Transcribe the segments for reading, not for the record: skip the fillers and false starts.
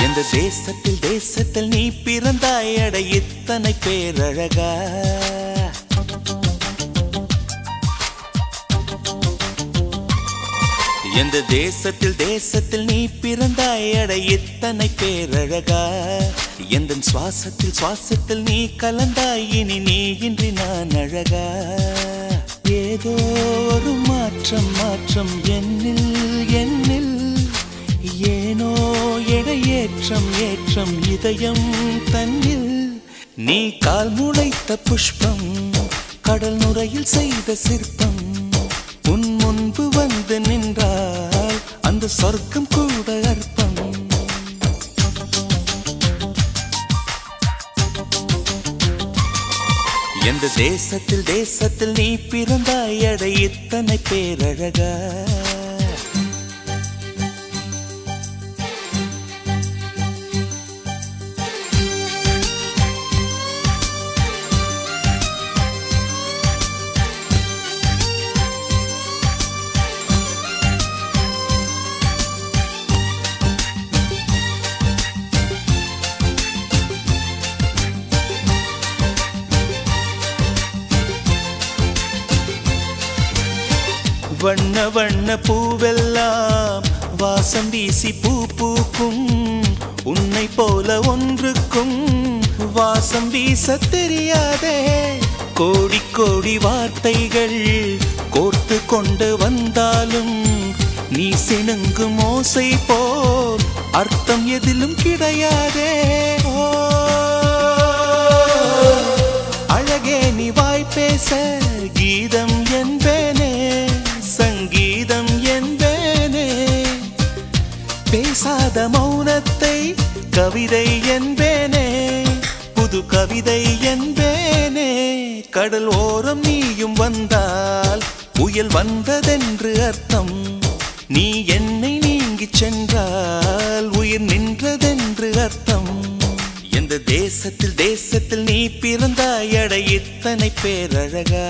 எந்த தேசத்தில் தேசத்தில் நீ பிறந்தாய் அட இத்தனை பேரழகா எந்த தேசத்தில் தேசத்தில் நீ பிறந்தாய் அட இத்தனை பேரழகா எந்த சுவாசத்தில் சுவாசத்தில் நீ கலந்தாய் இனி நீ இன்றி நான் அழகா ஏதோ ஒரு மாற்றம் மாற்றம் என்னில் என்னில் ஏனோ எடையேற்றம் ஏற்றம் இதயம் தன்னில் நீ கால் முளைத்த புஷ்பம் கடல் நுரையில் செய்த சிற்பம் உன் முன்பு வந்து நின்றால் அந்த சொர்க்கம் கூட அற்பம் எந்த தேசத்தில் தேசத்தில் நீ பிறந்தாய் அட இத்தனை பேரழகா வண்ண வண்ண பூவெல்லாம் வாசம் வீசி பூ பூக்கும் உன்னை போல ஒன்றுக்கும் வாசம் வீச தெரியாதே கோடி கோடி வார்த்தைகள் கோர்த்து கொண்டு வந்தாலும் நீ சிணுங்கும் ஓசை போல் அர்த்தம் எதிலும் கிடையாதே அழகே நீ வாய் பேச கீதம் என்பேனே சங்கீதம் என்பேனே பேசாத மௌனத்தை கவிதை என்பேனே புது கவிதை என்பேனே கடல் ஓரம் நீயும் வந்தால் புயல் வந்ததென்று அர்த்தம் நீ என்னை நீங்கிச் சென்றால் உயிர் நின்றதென்று அர்த்தம் எந்த தேசத்தில் தேசத்தில் நீ பிறந்தாய் அட இத்தனை பேரழகா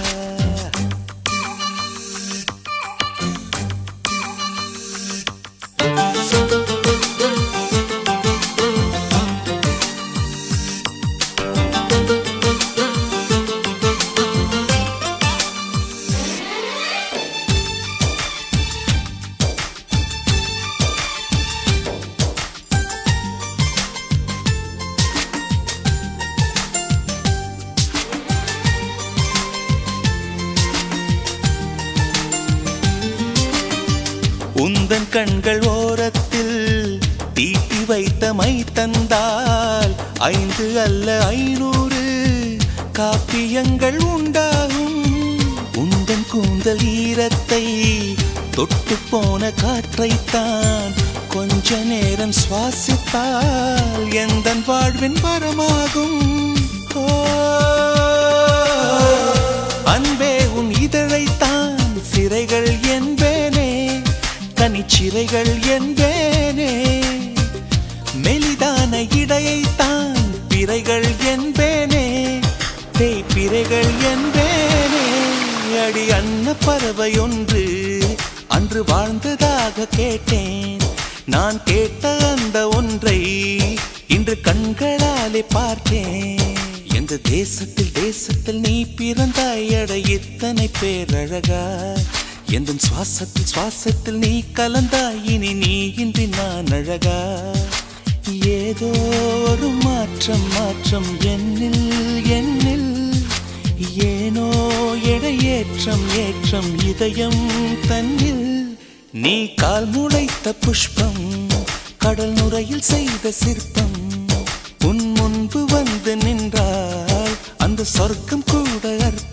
உந்தன் கண்கள் ஓரத்தில் தீட்டி வைத்த மை தந்தால் 5 அல்ல 500 காப்பியங்கள் உண்டாகும் உந்தன் கூந்தல் ஈரத்தை தொட்டு போன காற்றைத்தான் கொஞ்ச நேரம் சுவாசித்தால் எந்தன் வாழ்வின் வரமாகும் அன்பே உன் இதழைத்தான் சிறைகள் என்பேனே கனிச்சிறைகள் என்பேனே மெலிதான இடையைத்தான் பிறைகள் என்பேனே தேய்பிறைகள் என்பேனே அடி அன்ன பறவை ஒன்று அன்று வாழ்ந்ததாக கேட்டேன் நான் கேட்ட அந்த ஒன்றை இன்று கண்களாலே பார்த்தேன் எந்த தேசத்தில் தேசத்தில் நீ பிறந்தாய் அட இத்தனை பேரழகா எந்த சுவாசத்தில் சுவாசத்தில் நீ கலந்தாய் இனி நீ இன்றி நான் அழகா ஏதோ ஒரு மாற்றம் மாற்றம் என்னில் என்னில் ஏனோ எடையேற்றம் ஏற்றம் இதயம் தன்னில் நீ கால் முளைத்த புஷ்பம் கடல் நுரையில் செய்த சிற்பம் உன் முன்பு வந்து நின்றால் அந்த சொர்க்கம் கூட அர்த்தம்